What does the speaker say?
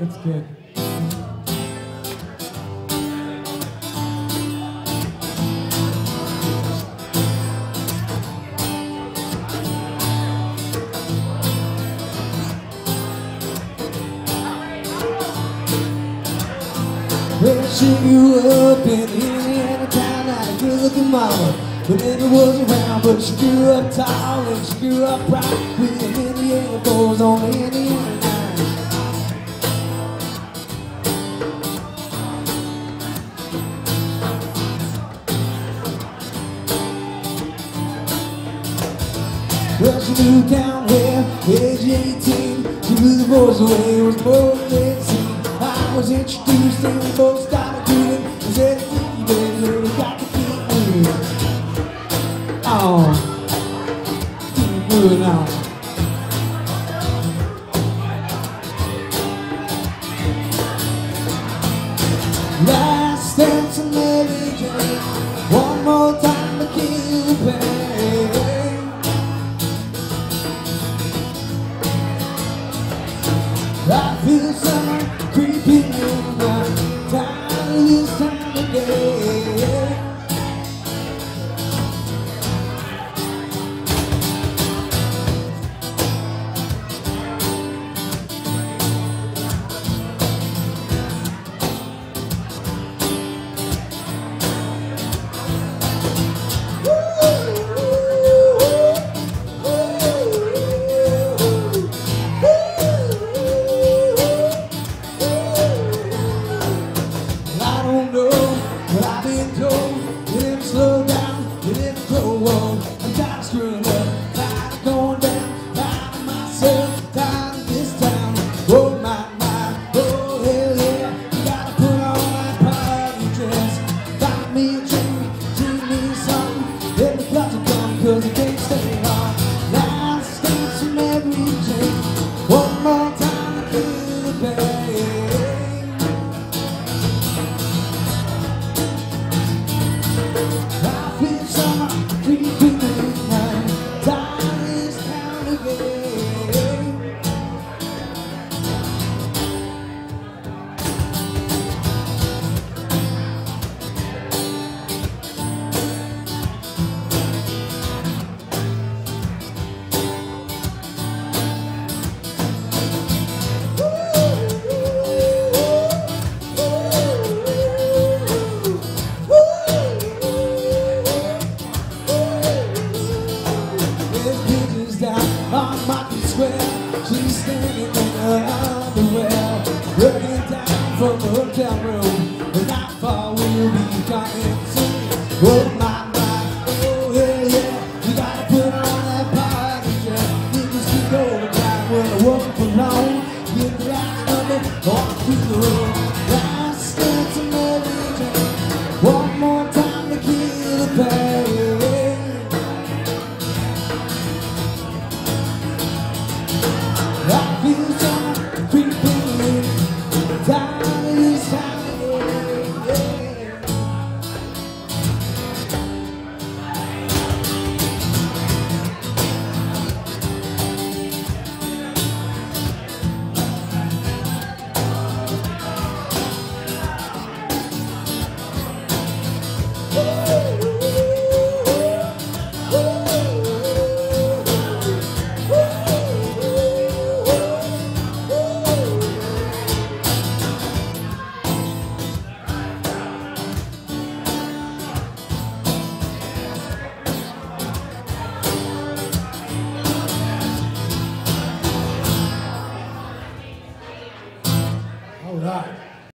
It's good. Well, she grew up in Indiana town, had a good-looking mama, but never was around. But she grew up tall and she grew up proud, with the Indiana boys on the Indiana line. Well, she moved down here, age 18. She blew the boys away, it was more than they'd seen. I was introduced and we both started doing. I said, you baby, we got to keep moving. Oh, keep moving on. Last dance and Mary Jane, one more time to kill the pain. I feel summer creeping in my time this time of day. But I've been told you didn't slow down, you didn't grow old. I'm tired of screwing up, tired of going down, tired of myself, tired of this town. Oh my, oh hell yeah, you gotta put on that party dress. Find me a drink, drink me something, let me got to come, cause I can't stay long. Last dance from every drink, one more time to feel the pain. I feel summer.